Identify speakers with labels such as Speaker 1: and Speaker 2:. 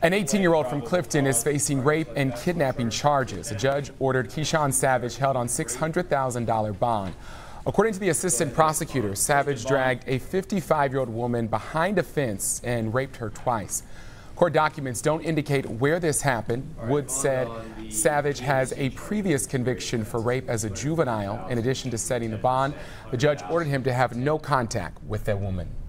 Speaker 1: An 18-year-old from Clifton is facing rape and kidnapping charges. A judge ordered Keesean Savage held on $600,000 bond. According to the assistant prosecutor, Savage dragged a 55-year-old woman behind a fence and raped her twice. Court documents don't indicate where this happened. Woods said Savage has a previous conviction for rape as a juvenile. In addition to setting the bond, the judge ordered him to have no contact with that woman.